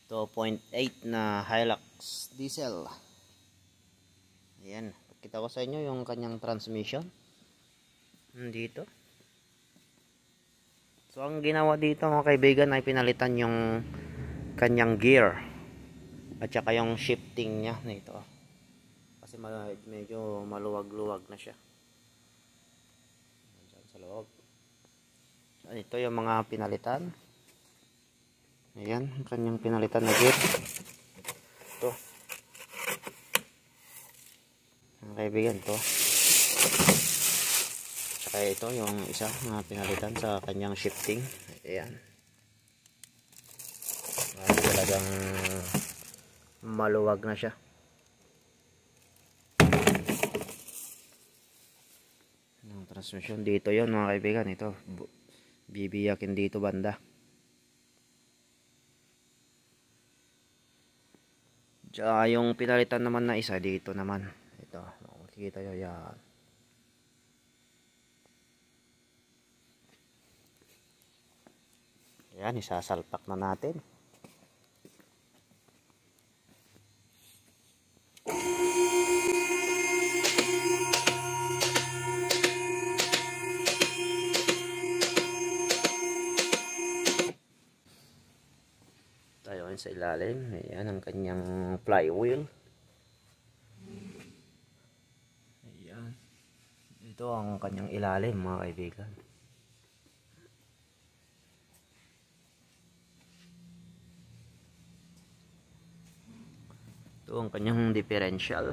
2.8 na Hilux diesel. Ayan, pakita ko sa inyo yung kanyang transmission dito. So ang ginawa dito mga kaibigan ay pinalitan yung kanyang gear at saka yung shifting nya nito kasi medyo maluwag-luwag na siya. Diyan sa loob. So, ito yung mga pinalitan. Ayan, kanyang pinalitan na gear. Ito. Mga kaibigan, ito. Tsaka ito yung isa na pinalitan sa kanyang shifting. Ayan. Ayan, talagang maluwag na siya. Yung transmission dito yon mga kaibigan. Ito. Bibiyakin dito banda. Tsaka yung pinalitan naman na isa dito naman. Ito, makikita nyo yan. Yan, isasalpak na natin. Tayo sa ilalim. Ayan ang kanyang flywheel. Ayan. Ito ang kanyang ilalim mga kaibigan. Ito ang kanyang differential.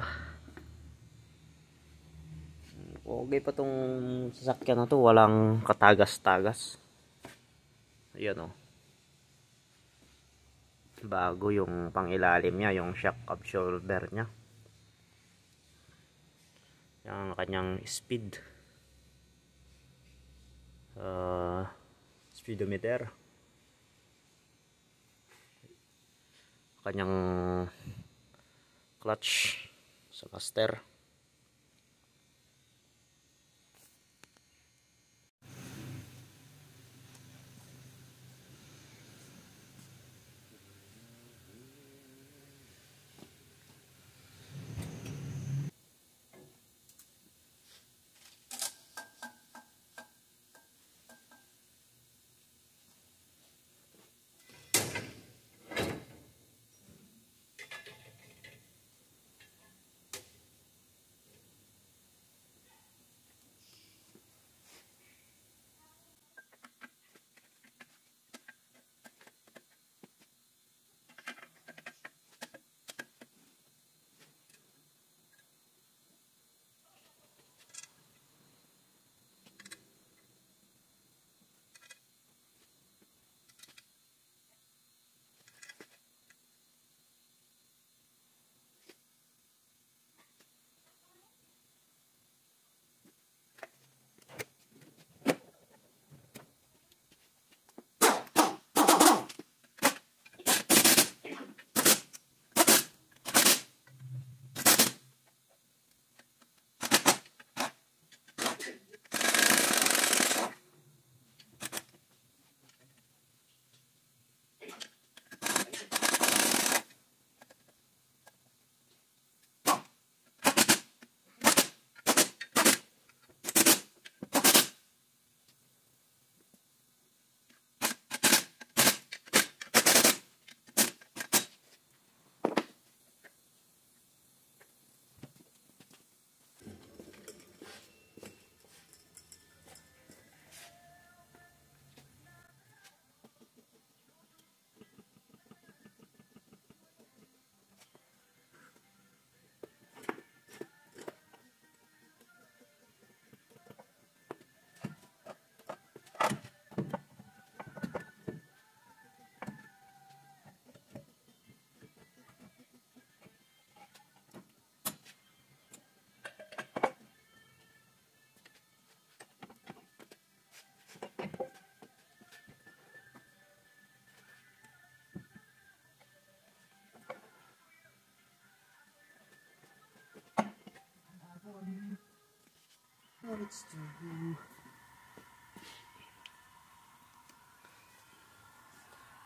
Okay pa tong sasakyan na to. Walang katagas-tagas. Ayan o. Bago yung pangilalim niya, yung shock absorber niya. Yung kanyang speed speedometer, kanyang clutch sa caster.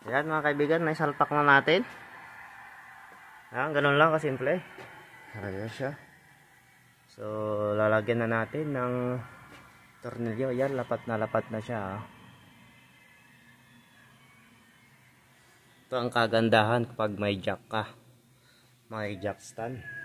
Ayan mga kaibigan, naisalpak na natin. Ayan, ganun lang kasimple. Ayan siya. So, lalagyan na natin ng tornilyo. Ayan, lapat na siya. Ito ang kagandahan kapag may jack ka. May jack stand.